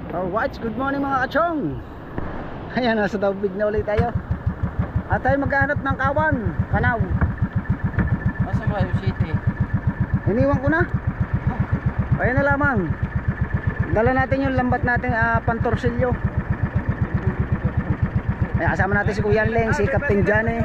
Alright, good morning mga kachong. Ayan, nasa Daubig na ulit tayo. At tayo maghahanap ng kawan, kanaw. Nasa Quezon City. Iniwan ko na. Ayan na lamang. Dala natin yung lambat natin pantorsilyo. Ayan, kasama natin si Kuya Leng, si Captain Johnny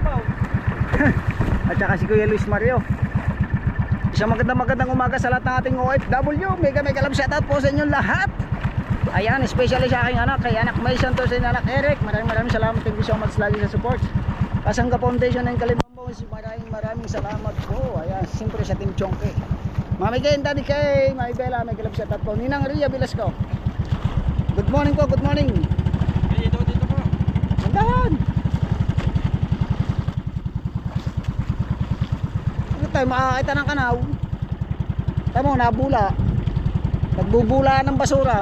at saka si Kuya Luis Mario. Isang magandang umaga sa lahat ng ating OFW. Mega love shoutout po sa inyong lahat. Ayan, especially sa aking anak, kay anak May Santos and anak Eric. Maraming salamat. Thank you so much lagi sa support. Kasangga Foundation ng Kalimambong, maraming salamat po. Ayan, siyempre sa Team Chongke. Mami Ken, Daddy Kay, Mami Bella, may kalab shoutout po. Ninang Ria Velasco. Good morning po, good morning. Dito po. Mandahan. Ano tayo, makakita ng kanaw? Tamo, nabula. Nagbubula ng basura.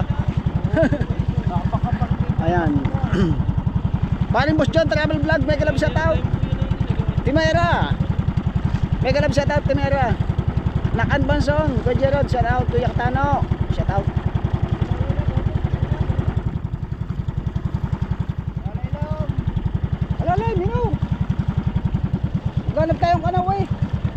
Ayan. Paring Boss John Travel Vlog, may kalab shoutout. Timera, may kalab shoutout Timera. Nakan Bansong, Kuya Jerod, shoutout. Kuya Katano, shoutout. Alalay, mingaw. Ganap tayong kanaw eh.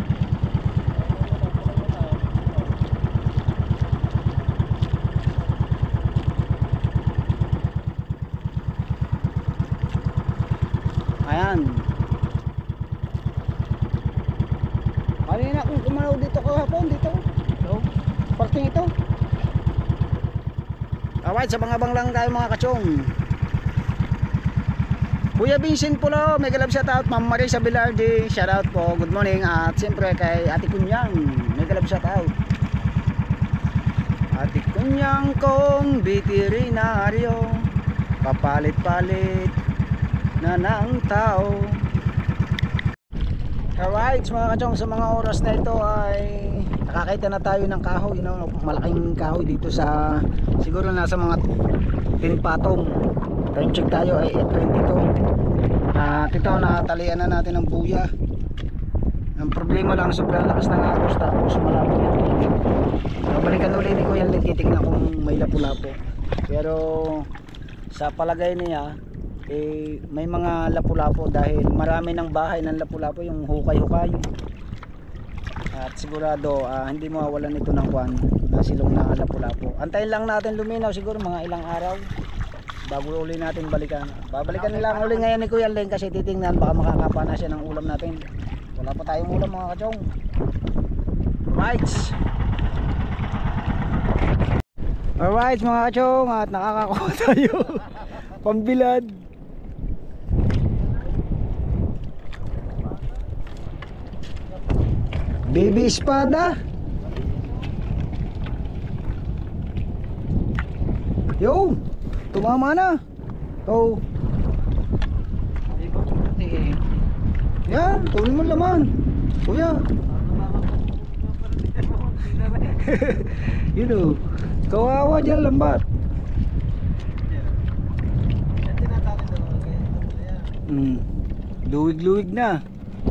Ayan. Kanina kung kumanaw dito kahapon, dito. Parking ito. Alright, sa bangabang lang tayo mga kachong. Kuya Vincent Pulo, may kalab shoutout. Ma'am Marisa Bilardi, shoutout po. Good morning. At siyempre kay Ate Kunyang, may kalab shoutout. Ate Kunyang kong veterinaryo, papalit-palit na ng tao. Alright mga kachong, sa mga oras na ito ay nakakita na tayo ng kahoy, malaking kahoy dito sa, siguro nasa mga 10 patong. Time check tayo ay 8:22. At ito, nakatalian na natin ng buya. Ang problema lang, sobrang lakas ng agos, tapos malapit yung tubig. Balikan ulit ni Kuya Led, titignan kung may lapu-lapo. Pero sa palagay niya may mga lapu-lapo dahil marami ng bahay ng lapu-lapo, yung hukay-hukay. At sigurado hindi mawawalan ito ng kwan na silong na lapu-lapo. Antayin lang natin luminaw, siguro mga ilang araw bago uli natin balikan. Babalikan lang uli ngayon ni Kuya Leng kasi titingnan baka makakapa na siya ng ulam natin. Wala pa tayong ulam mga kachong. Alright mga kachong, at nakakakuha tayo pambilad. Baby espada. Yo, tumama na. Oh. Yan, tuloy mo laman. Kuya. You know, kawawa dyan lambat. Luwig-luwig na.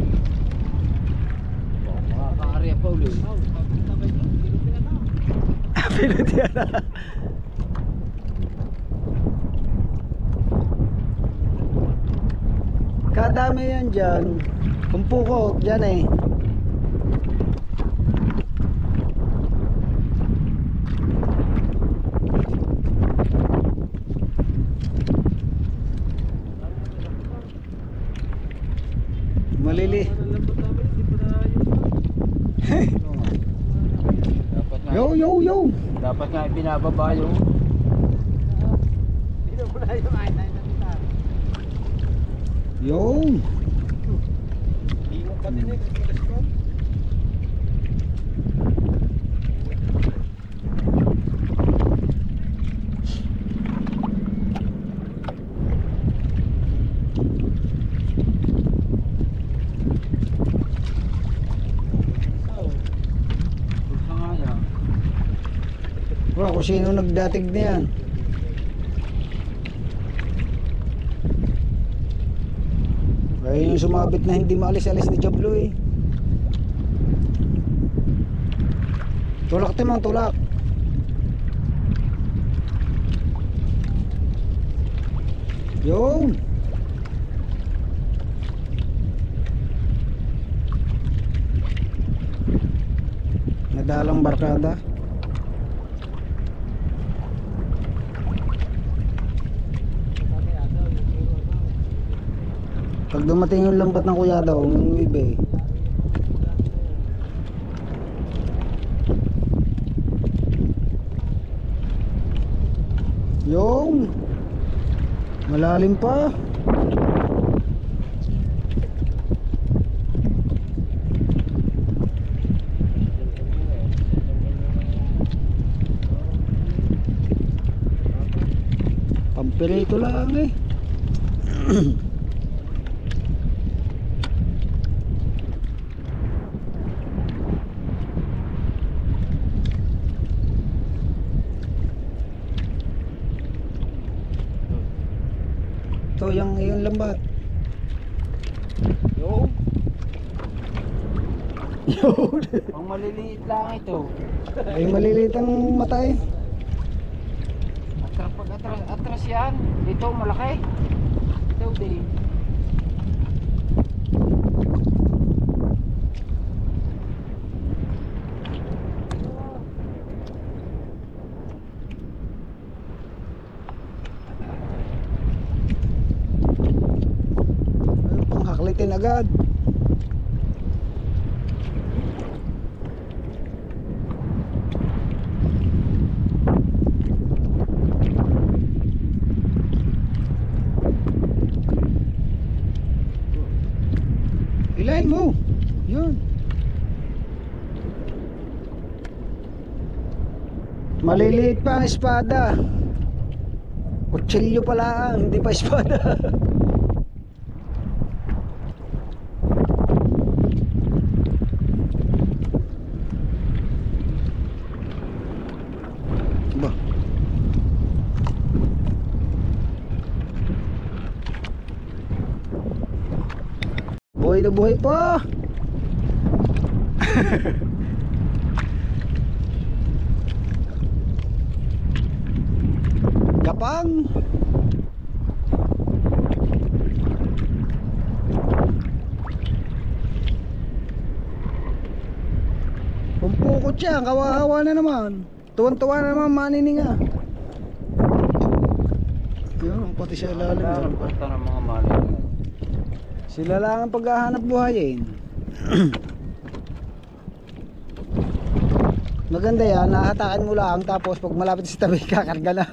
Area pa ulit. Pilutiana. Kadami yan dyan. Kumpuko dyan eh. Malili. Yo. Dapat nga ibinababa yung Yo. Wala kung sino nagdatig na yan. Ay yung sumabit na hindi maalis-alis ni Jablo eh. Tulak timang tulak. Yun. Nadalang barkada. Pag dumating yung lambat ng kuya daw, yung ibe. Yung malalim pa. Pampirito lang eh. Ito yung lambat. Yung, Yun. ang maliliit lang ito. Ay maliliit ang matay. Atras yan. Dito malaki. Ito din. Ay, panghaklitin agad. Hilahin mo. Yun. Maliliit pa ang espada. Kutsilyo pala, hindi pa espada. Ba. Buhay na buhay pa. Gapang. Pumpukot siya, kawawa na naman. Tuwan-tuwa na naman manininga. Yun, pati siya ilalim. Ang punta ng mga maliliit. Sila lang ang paghahanap buhayin. Maganda yan, nahatakan mo lang tapos pag malapit sa tabi kakarga na.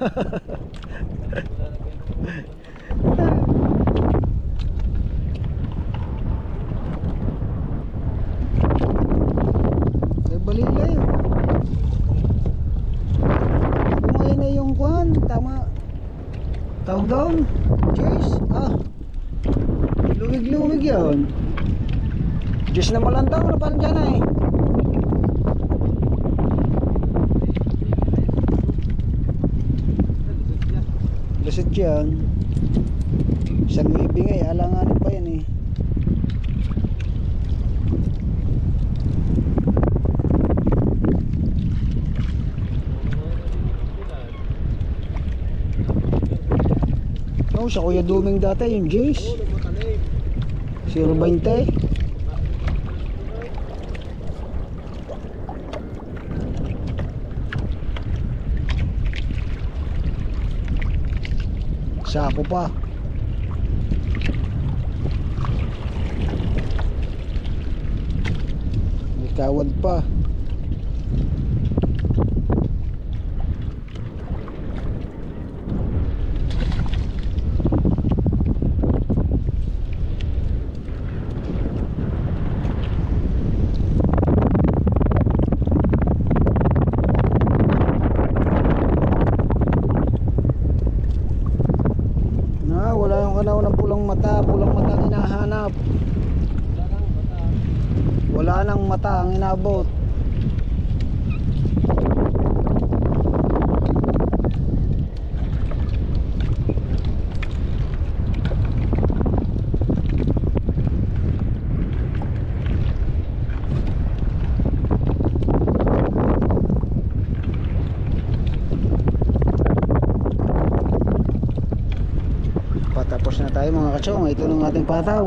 Ay balilay yun. Kumain na yung kwan, tama. Tawag down. Cheers. Luwig-luwig yun. Diyos na malantaw na parang dyan eh. Lasot yan. Isang ibingay, alanganin pa yan eh. Oh, sa Kuya Duming dati yung Jace 0.20. Sako pa. May kawad pa. Wala yung kanaw ng pulang mata ang hinahanap. Wala nang mata ang inabot. tayo mga kachong. Ito ng ating pataw.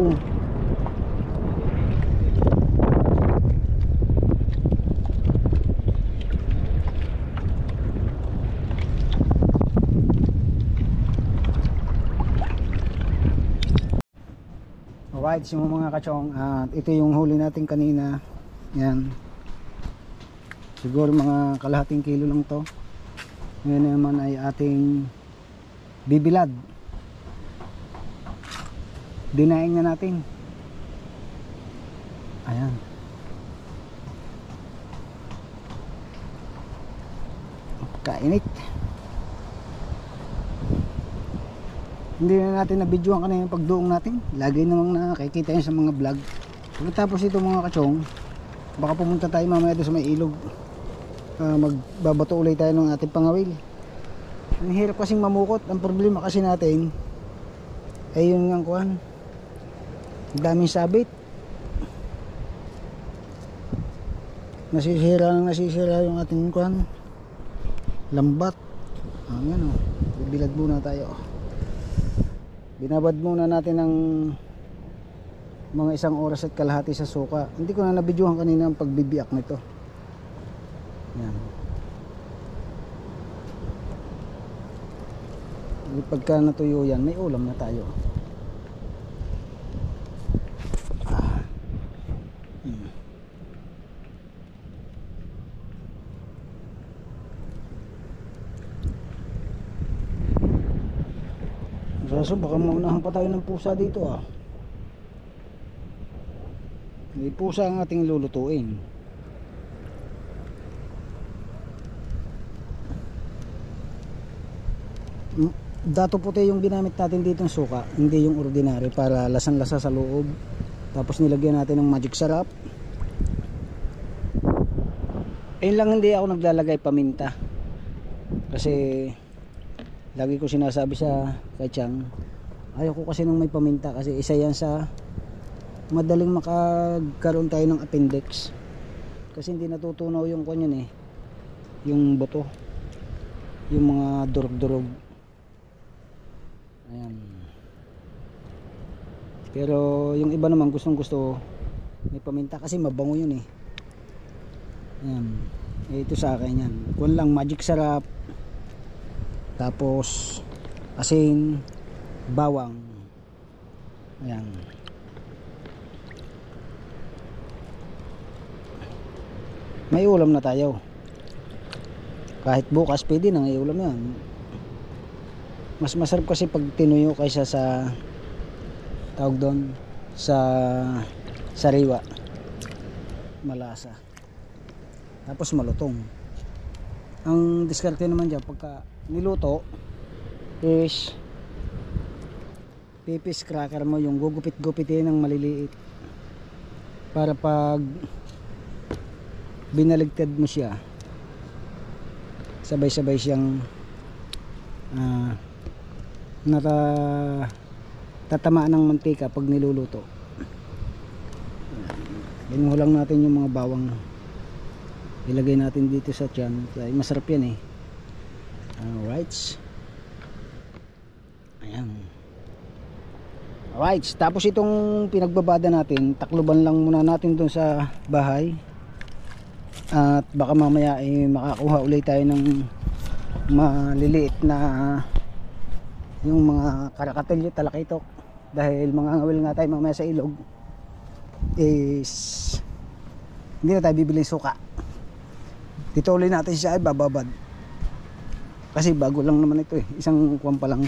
Alright, so mga kachong, ito yung huli natin kanina. Yan. Siguro mga kalahating kilo lang to. Ngayon naman ay ating bibilad. Dinaing na natin. Ayan. Kainit. Hindi na natin na-videoan kanina yung pagduong natin. Lagi namang nakikita yan sa mga vlog. Pagkatapos ito mga kachong, baka pumunta tayo mamaya doon sa may ilog. Magbabato ulit tayo ng ating pangawil. Ang hirap kasing mamukot. Ang problema kasi natin ay yun nga kuhan, daming sabit, nasisira yung ating kuhan, lambat. Yan o, bibilad muna tayo. Binabad muna natin ng mga 1 oras at kalahati sa suka. Hindi ko na nabidyohan kanina ang pagbibiyak nito. Yan. Pagka natuyo yan, may ulam na tayo. So baka maunahan pa tayo ng pusa dito May pusa ang ating lulutuin. Dato puti yung ginamit natin dito ng suka, hindi yung ordinary, para lasang-lasa sa loob. Tapos nilagyan natin ng magic sarap. Ayun lang, hindi ako naglalagay paminta. Kasi lagi ko sinasabi sa kachang, ayaw ko kasi nung may paminta, kasi isa yan sa madaling makagkaroon tayo ng appendix. Kasi hindi natutunaw yung kanyan yung buto, yung mga durog-durog. Ayan. Pero yung iba naman gustong gusto may paminta kasi mabango yun Ayan. Ito sa akin yan, kung lang magic sarap, tapos asin, bawang. Ayan. May ulam na tayo. Kahit bukas pwede nang iulam yan. Mas masarap kasi pag tinuyo kaysa sa tawag doon sa sariwa. Malasa. Tapos malutong. Ang diskarte naman dyan pagka niluto is pipis cracker mo, yung gugupit-gupitin ng maliliit para pag binaligtad mo siya, sabay-sabay siyang tatamaan ng mantika pag niluluto. Binuhulang natin yung mga bawang, ilagay natin dito sa tiyan. Masarap yan alright. Ayan. Alright, tapos itong pinagbabada natin, takluban lang muna natin dun sa bahay. At baka mamaya makakuha ulit tayo ng maliliit na yung mga karakatilyo, talakitok, dahil mga ngawil nga tayo mamaya sa ilog, is hindi na tayo bibili suka. Dito ulit natin siya ay bababad kasi bago lang naman ito isang kuwan pa lang,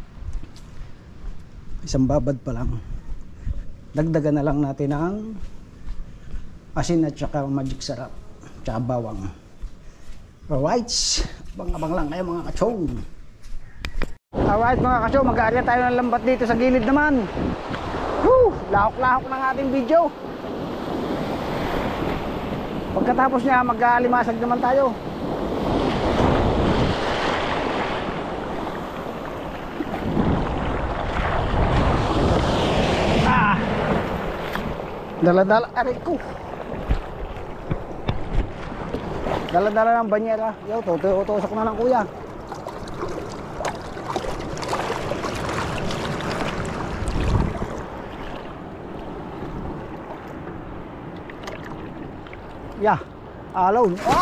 isang babad pa lang. Dagdagan na lang natin ang asin at saka magic sarap tsaka bawang. Alright, abang-abang lang kayo mga kachong. Alright mga kachong, mag-aarya tayo ng lambat dito sa gilid naman. Woo! Lahok-lahok ng ating video. Pagkatapos niya, mag-alimasag naman tayo. Dala-dala, aray ko. Dala-dala ng banyera. Yo, tutusok na lang kuya. Yeah, alone. Ah!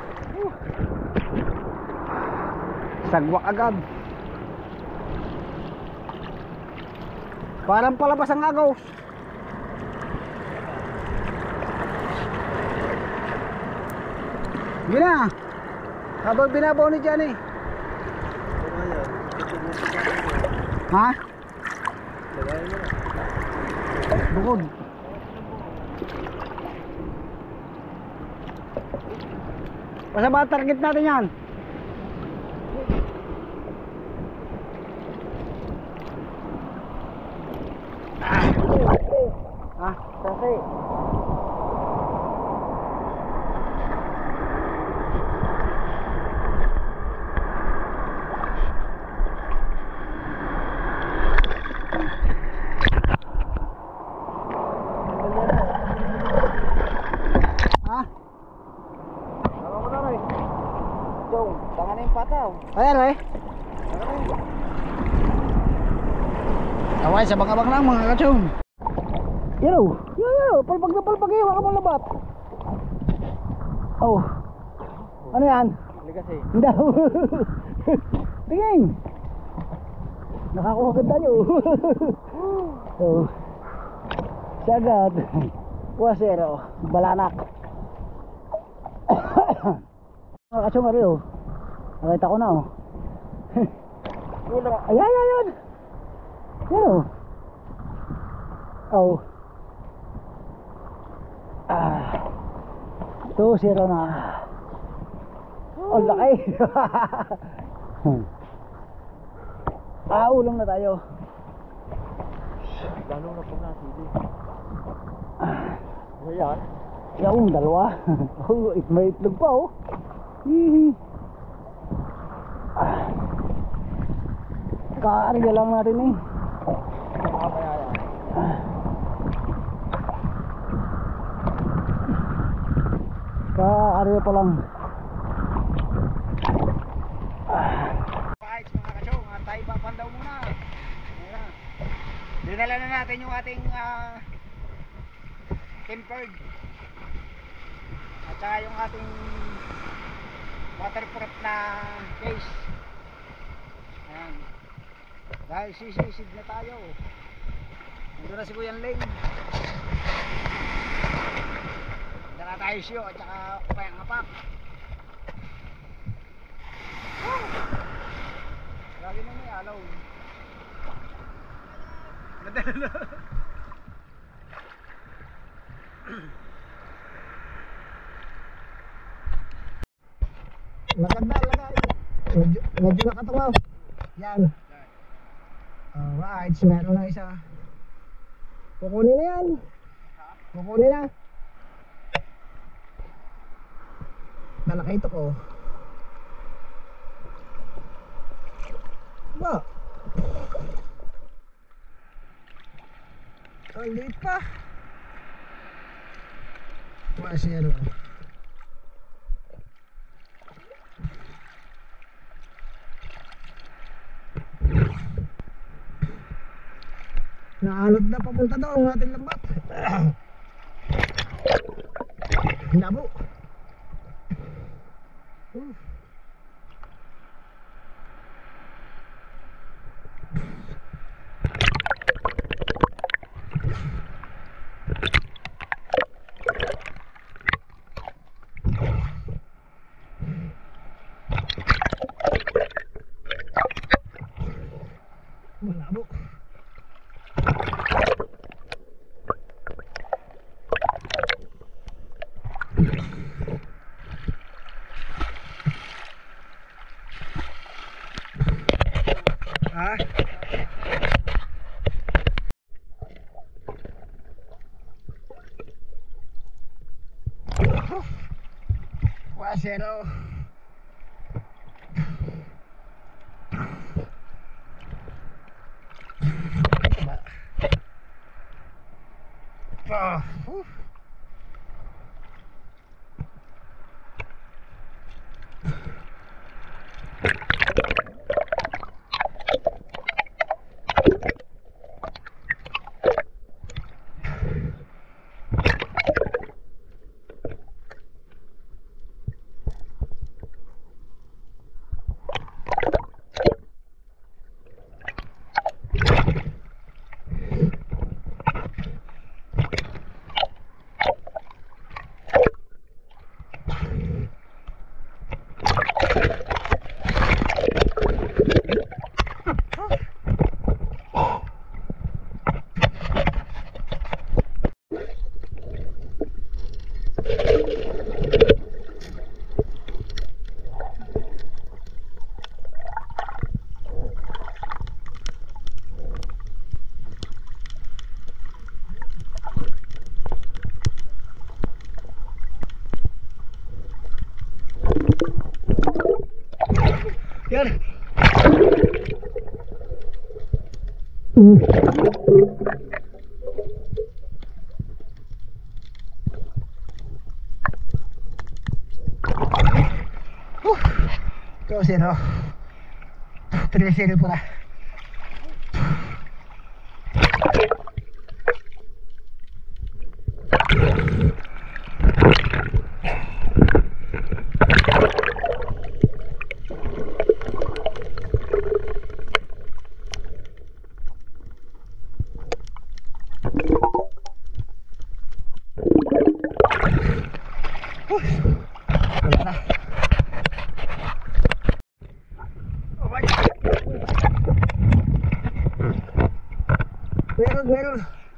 Sagwak agad. Parang palabas ang agaw. Yun na. Habang binabaw ni Johnny. Ha? Bukod. Basta ba target natin yan? Ah, kasi Tangan na yung pataw. ayan eh. Away sa bangabang lang mga kachong. Yo, palpag na palpag eh, waka mong labat. Oh. Ano yan? Ligas eh. Hindi. Tingin. Nakakuha ka tayo. Oh. Sagad. Puwasero. Balanak. Mga kachong ari oh. Nakita ko na oh. Ayan. Yan oh. Oh. Ah. 2-0 na. Oh, laki. Ulong na tayo. Lalong na po na sili. Ayan. Yung dalawa. Oh, may itlog pa oh. Hihi. Kaarga lang natin eh. Kaarga pa lang. Right mga kachong, tayo papandaw muna. Ayan. Dinala na natin yung ating tempered at saka yung ating waterproof na case. Ayan. Dahil sisisid na tayo. Nandun na si Kuya Lane. Dala tayo siyo at saka upayang apak. Lagi na may alaw. Madala na. Maganda, lagay. Medyo nakatawa. Yan. Alright, meron na isa. Kukunin na yan. Kukunin na. Malaki ito ko. Ba? Ang liit pa. 1-0. Naalog na papunta daw ang ating lambat. Labo. Malabo. Zero. 2-0 3-0 pula. Wala na. Meron.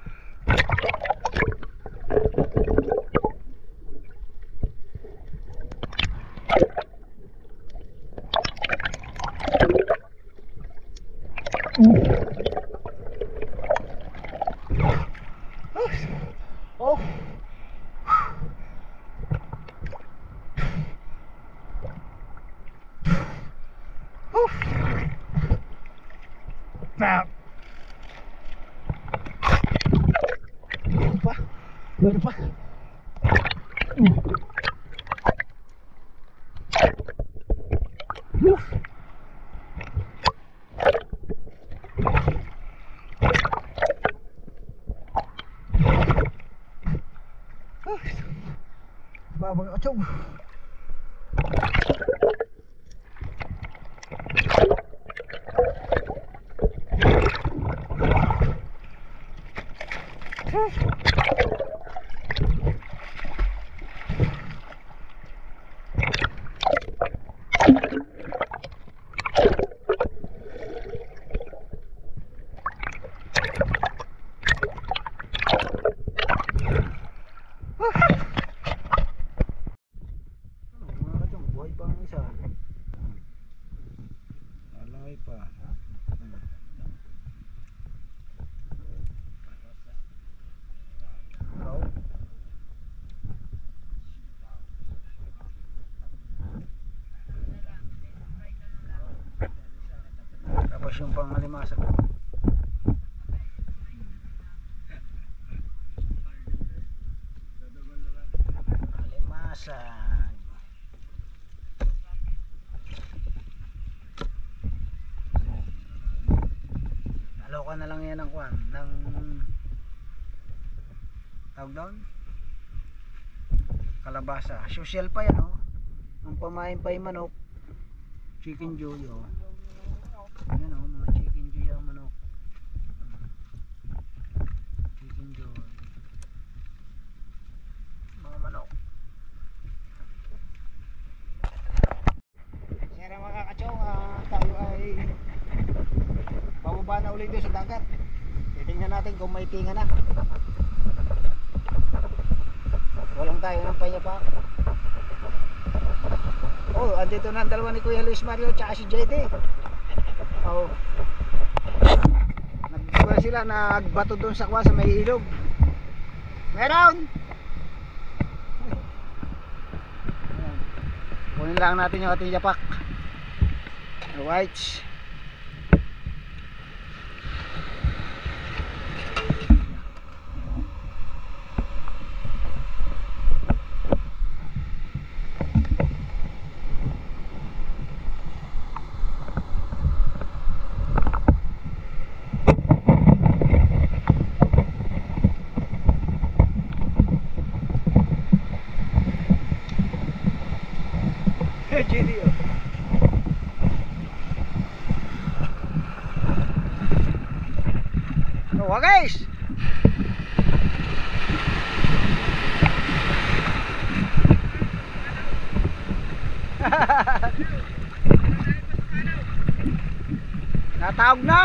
Oh. Nah. Meron pa. Babang atog. Tapos yung pangalimasag. Alimasag. Naloka na lang yan ng kwan ng tawag doon kalabasa. Social pa yan oh. Nung pamain pa yung manok. Chicken joy oh. Yan o, mga chicken joy ang manok. Chicken joy. Mga manok. Siyara mga kachong, tayo ay bababa na ulit doon sa dagat. Titingnan natin kung may tinga na. Walang tayo ng payapa. Oh, andito na ang dalawa ni Kuya Luis Mario tsaka si JD. Oh. Nagkuha sila, nagbato doon sa kwa sa may ilog. Meron! Kunin lang natin yung ating yapak. Whites. JD oh. Oh, guys. Natawag na.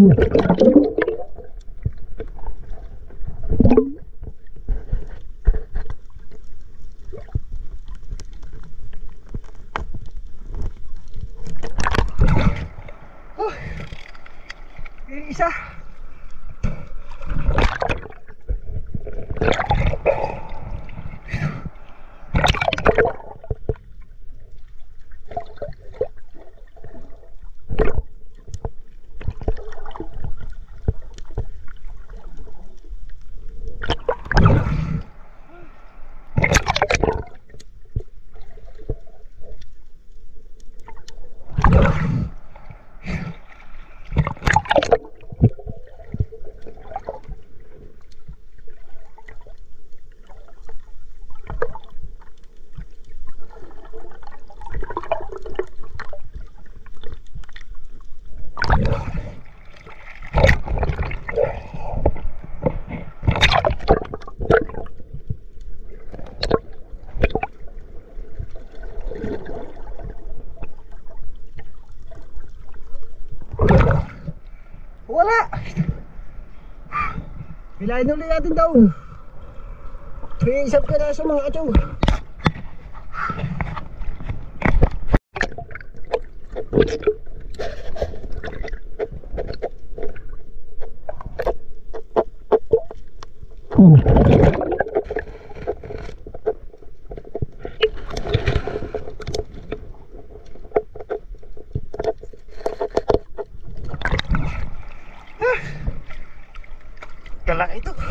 Isa. Wala. Pilahin ulit natin daw. May isang piraso mga kachaw. Kalaki ito.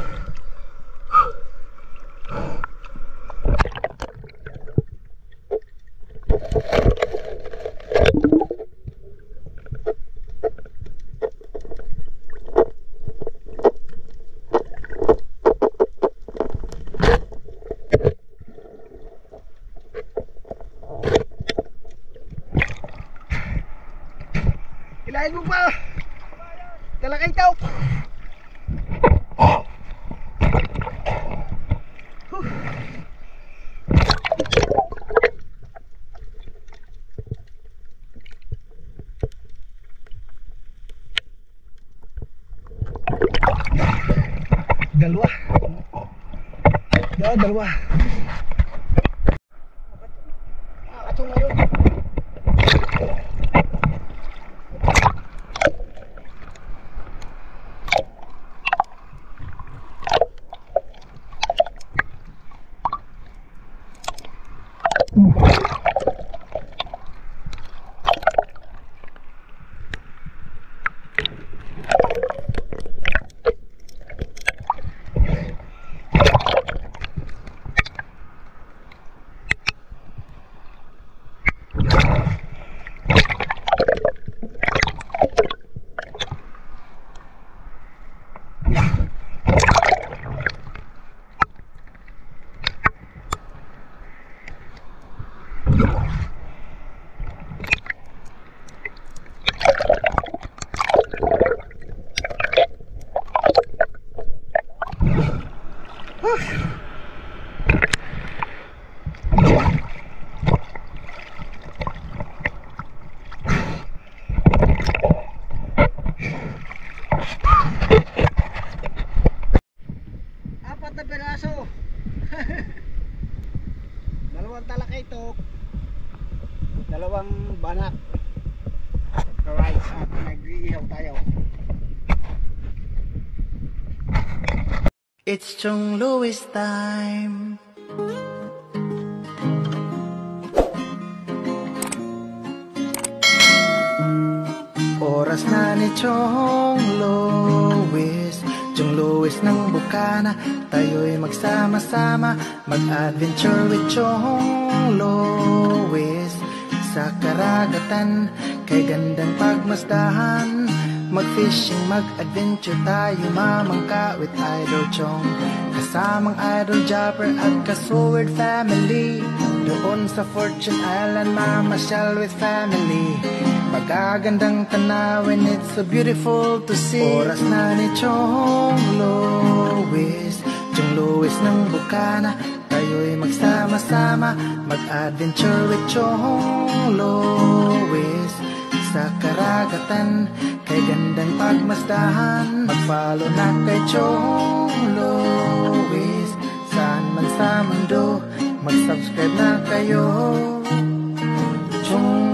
Ilahin mo pa. Kalaki ito. Dalawa. Dalawa. Kacung ngayon. Apat na piraso. Dalawang talakaitok, dalawang banak. Alright, at nag-iihaw tayo. It's Chong Louis time. Oras na ni Chong Louis, Chong Louis ng Bukana. Tayo'y magsama-sama, mag-adventure with Chong Louis. Sa karagatan, kay gandang pagmasdahan, mag-fishing, mag-adventure tayo, mamangka with Idol Chong. Kasamang Idol Jumper at Kasword family, doon sa Fortune Island, mamasyal with family. Magagandang tanawin, it's so beautiful to see. Oras na ni Chong Louis, Chong Louis ng Bukana. Tayo'y magsama-sama, mag-adventure with Chong Louis. sa karagatan, kay gandang pagmasdahan. Mag-follow na kay Chong Lois, saan man sa mundo, mag-subscribe na kayo. Chong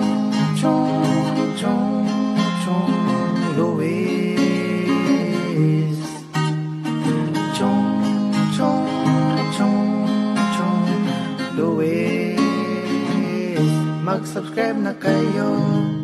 Lois, Chong Lois, mag-subscribe na kayo.